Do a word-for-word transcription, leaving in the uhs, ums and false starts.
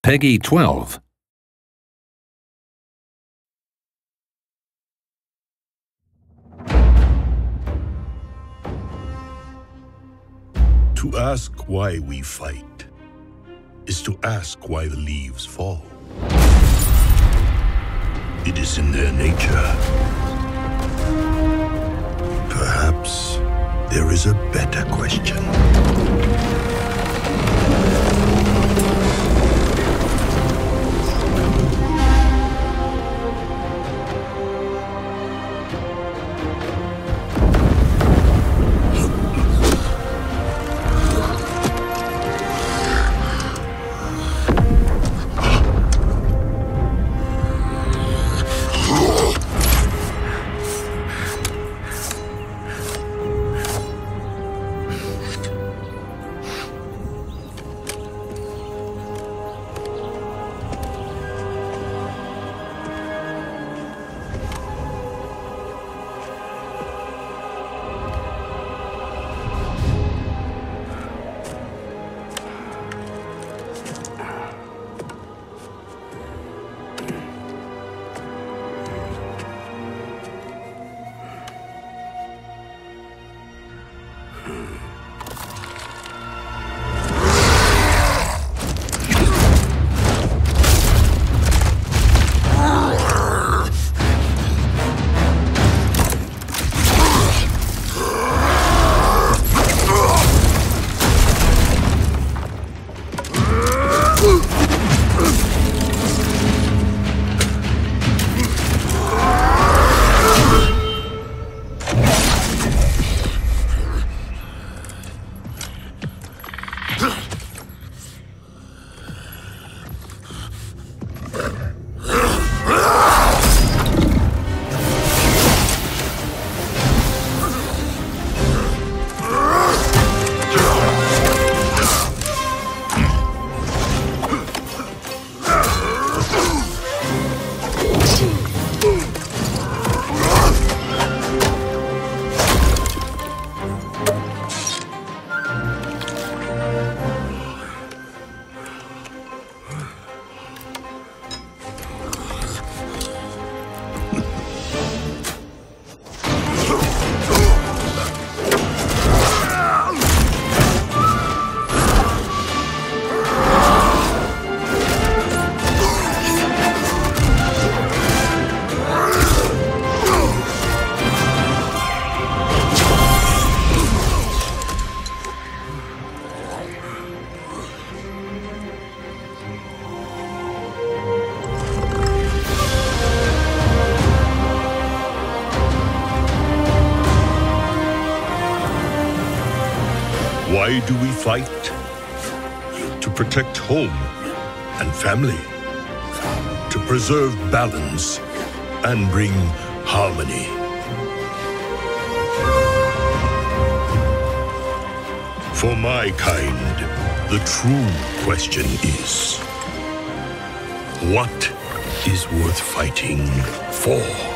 Peggy twelve. To ask why we fight is to ask why the leaves fall. It is in their nature. Perhaps there is a better question. Why do we fight? To protect home and family, to preserve balance and bring harmony. For my kind, the true question is, what is worth fighting for?